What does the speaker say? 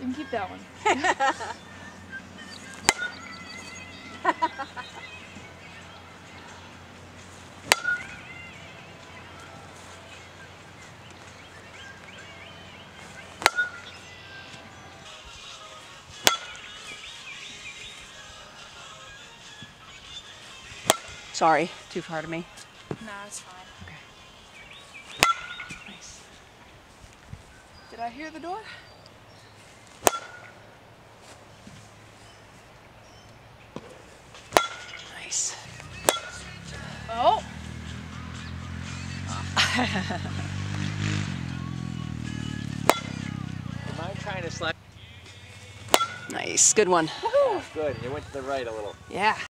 can keep that one. Sorry, too far to me. Nah, it's fine. Okay. Nice. Did I hear the door? Nice. Oh! Mine kind of slide. Nice, good one. Good. It went to the right a little. Yeah.